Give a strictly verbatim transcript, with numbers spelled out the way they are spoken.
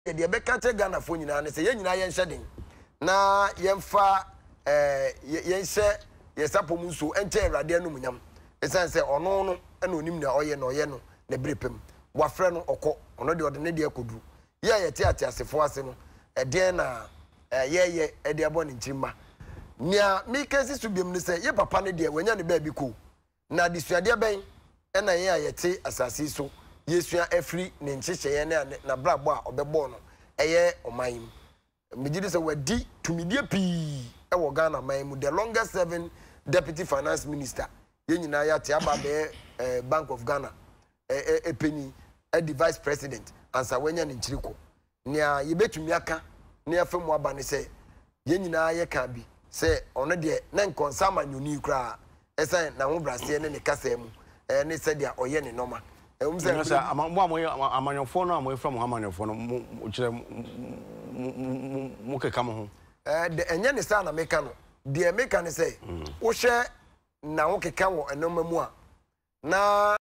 de be ka che Ghana fo nyina ne se ye nyina ye nhye den na ye mfa eh ye nhye ye sapom nso enche Awurade anum nyam esan se ono no na onim na oye na oye no na brepem wafre no okọ ono de ode ne de akodu ye ye te ate asefo ase no e den na ye ye e de abo ne nchimma nia mi kesi subiem ne se ye papa ne de wanya ne ba bi ko na disuade ben e na ye ayete asase so yesua afri ne nchecheye na na brabo a obebo no eye oman megide se wadi tumidie pi e wo Ghana man mu the longest serving deputy finance minister ye nyina ya te aba be Bank of Ghana e e penny e the vice president ansa wanya ne nchiriko nia ye betumi aka ne afemu aba ne se ye nyina ye ka bi se ono de na nkonsa manyoni kra esa na ho brase ne ne kasa mu e ne se dia oye ne normal Um, sir, I'm one among your phone, I'm from Hamanian, which Muka come home. The Enyan son of Mecano, the American say, O share now, okay, come and no more. Now,